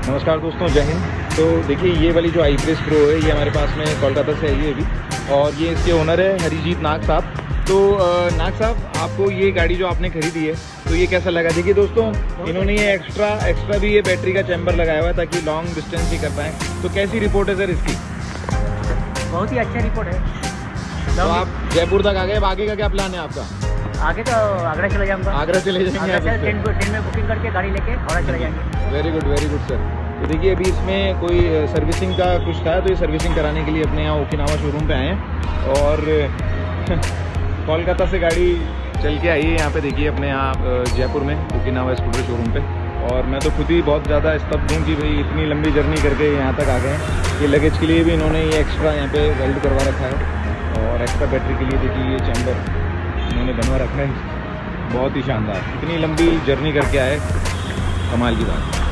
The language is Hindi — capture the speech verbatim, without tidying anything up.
नमस्कार दोस्तों, जय हिंद। तो देखिए, ये वाली जो आई प्रेस प्रो है ये हमारे पास में कोलकाता से आई है अभी, और ये इसके ओनर है हरीजीत नाग साहब। तो नाग साहब, आपको ये गाड़ी जो आपने खरीदी है तो ये कैसा लगा? देखिए दोस्तों, इन्होंने ये एक्स्ट्रा एक्स्ट्रा भी ये बैटरी का चैम्बर लगाया हुआ है ताकि लॉन्ग डिस्टेंस ही कर पाएँ। तो कैसी रिपोर्ट है सर इसकी? बहुत ही अच्छा रिपोर्ट है। तो आप जयपुर तक आ गए, अब आगे का क्या प्लान है आपका? आगे तो आगरा चले जाऊंगा। आगरा चले जाएंगे? ट्रेन ट्रेन में बुकिंग करके गाड़ी लेके हावड़ा चले जाएंगे। Very good, very good sir. तो देखिए, अभी इसमें कोई सर्विसिंग का कुछ था तो ये सर्विसिंग कराने के लिए अपने यहाँ ओकिनावा शोरूम पे आए हैं, और कोलकाता से गाड़ी चल के आई है यहाँ पे। देखिए अपने यहाँ जयपुर में ओकिनावा स्कूटर शोरूम पे, और मैं तो खुद ही बहुत ज़्यादा स्तब्ध हूँ कि भाई इतनी लंबी जर्नी करके यहाँ तक आ गए हैं। ये लगेज के लिए भी इन्होंने ये एक्स्ट्रा यहाँ पे वेल्ड करवा रखा है, और एक्स्ट्रा बैटरी के लिए देखिए ये चैम्बर इन्होंने बनवा रखा है। बहुत ही शानदार, इतनी लंबी जर्नी करके आए, कमाल की बात।